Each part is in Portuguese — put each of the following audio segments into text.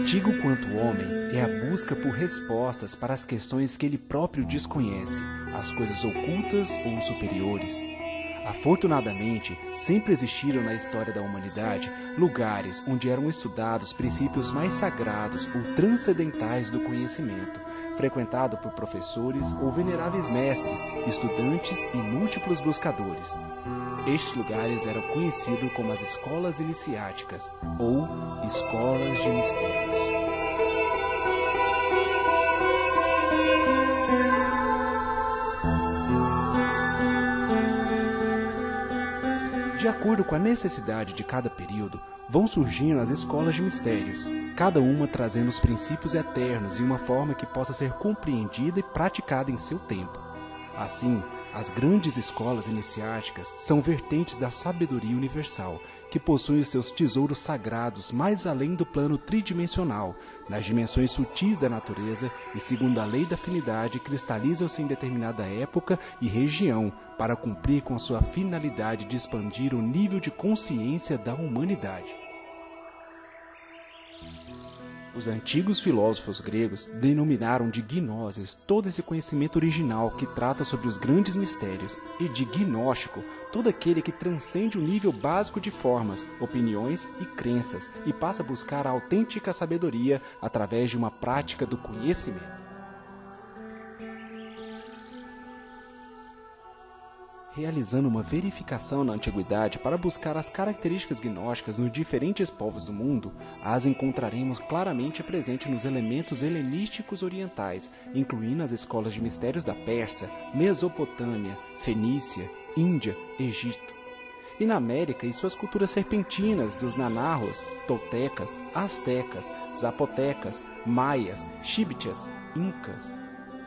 Antigo quanto o homem é a busca por respostas para as questões que ele próprio desconhece, as coisas ocultas ou superiores. Afortunadamente, sempre existiram na história da humanidade lugares onde eram estudados princípios mais sagrados ou transcendentais do conhecimento, frequentado por professores ou veneráveis mestres, estudantes e múltiplos buscadores. Estes lugares eram conhecidos como as escolas iniciáticas ou escolas de mistérios. De acordo com a necessidade de cada período, vão surgindo as escolas de mistérios, cada uma trazendo os princípios eternos em uma forma que possa ser compreendida e praticada em seu tempo. Assim, as grandes escolas iniciáticas são vertentes da sabedoria universal, que possuem os seus tesouros sagrados mais além do plano tridimensional, nas dimensões sutis da natureza e, segundo a lei da afinidade, cristalizam-se em determinada época e região para cumprir com a sua finalidade de expandir o nível de consciência da humanidade. Os antigos filósofos gregos denominaram de gnoses todo esse conhecimento original que trata sobre os grandes mistérios, e de gnóstico todo aquele que transcende o nível básico de formas, opiniões e crenças e passa a buscar a autêntica sabedoria através de uma prática do conhecimento. Realizando uma verificação na antiguidade para buscar as características gnósticas nos diferentes povos do mundo, as encontraremos claramente presentes nos elementos helenísticos orientais, incluindo as escolas de mistérios da Pérsia, Mesopotâmia, Fenícia, Índia, Egito. E na América, em suas culturas serpentinas dos nanarros, toltecas, astecas, zapotecas, maias, chíbitias, incas.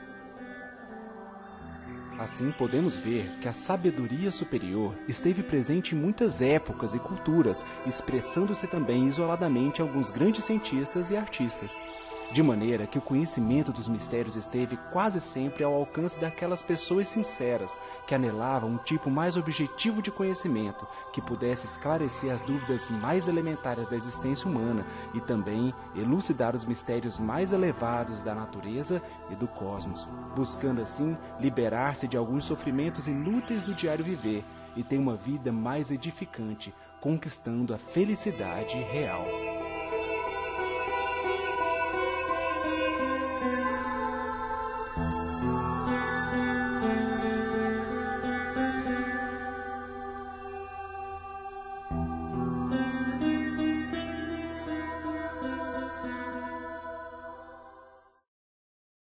Assim, podemos ver que a sabedoria superior esteve presente em muitas épocas e culturas, expressando-se também isoladamente em alguns grandes cientistas e artistas. De maneira que o conhecimento dos mistérios esteve quase sempre ao alcance daquelas pessoas sinceras, que anelavam um tipo mais objetivo de conhecimento, que pudesse esclarecer as dúvidas mais elementares da existência humana e também elucidar os mistérios mais elevados da natureza e do cosmos, buscando assim liberar-se de alguns sofrimentos inúteis do diário viver e ter uma vida mais edificante, conquistando a felicidade real.